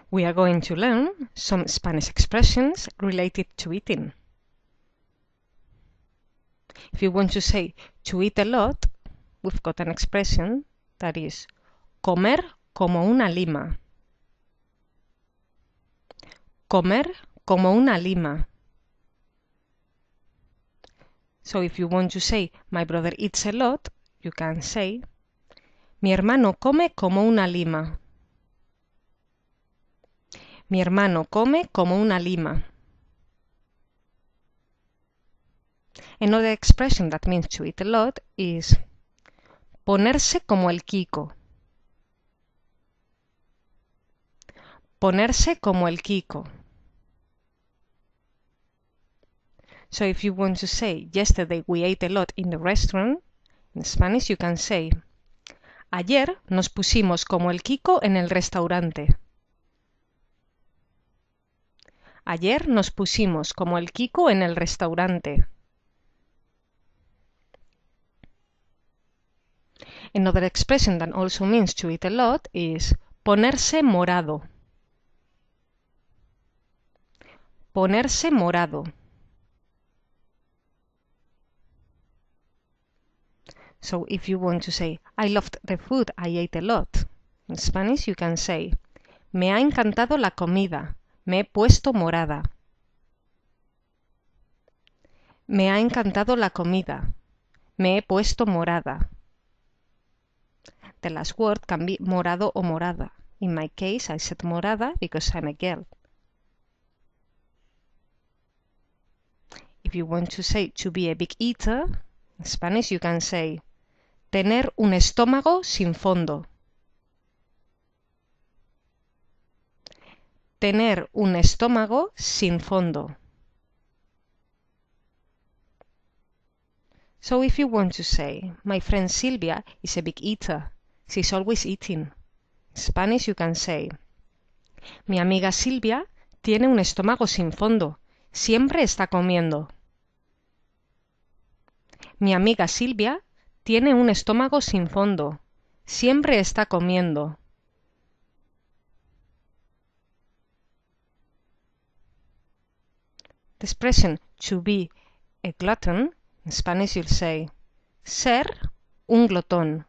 We are going to learn some Spanish expressions related to eating. If you want to say to eat a lot, we've got an expression that is comer como una lima. Comer como una lima. So if you want to say my brother eats a lot, you can say mi hermano come como una lima. Mi hermano come como una lima. Another expression that means to eat a lot is ponerse como el Kiko. Ponerse como el Kiko. So if you want to say yesterday we ate a lot in the restaurant, in Spanish you can say ayer nos pusimos como el Kiko en el restaurante. Ayer nos pusimos como el Kiko en el restaurante. Another expression that also means to eat a lot is ponerse morado. Ponerse morado. So if you want to say I loved the food I ate a lot, in Spanish you can say me ha encantado la comida, me he puesto morada. Me ha encantado la comida, me he puesto morada. The last word can be morado o morada. In my case, I said morada because I'm a girl. If you want to say to be a big eater, in Spanish you can say tener un estómago sin fondo. Tener un estómago sin fondo. So if you want to say my friend Silvia is a big eater, she's always eating. In Spanish you can say mi amiga Silvia tiene un estómago sin fondo, siempre está comiendo. Mi amiga Silvia tiene un estómago sin fondo, siempre está comiendo. The expression to be a glutton, in Spanish you'll say ser un glotón.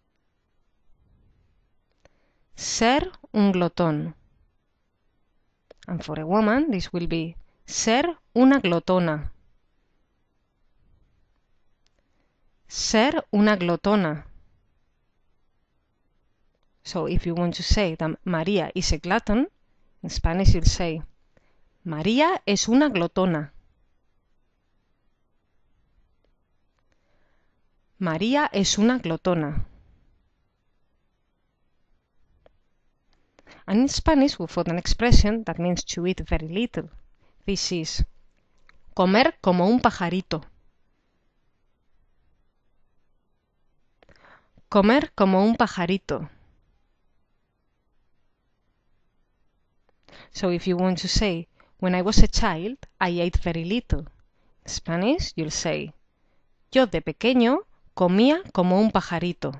Ser un glotón. And for a woman, this will be ser una glotona. Ser una glotona. So if you want to say that María is a glutton, in Spanish you'll say María es una glotona. María es una glotona. And in Spanish we've got an expression that means to eat very little. This is comer como un pajarito. Comer como un pajarito. So if you want to say when I was a child, I ate very little. In Spanish you'll say yo de pequeño comía como un pajarito.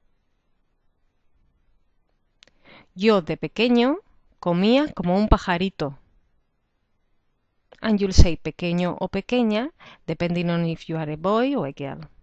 Yo de pequeño comía como un pajarito. And you'll say pequeño o pequeña, depending on if you are a boy or a girl.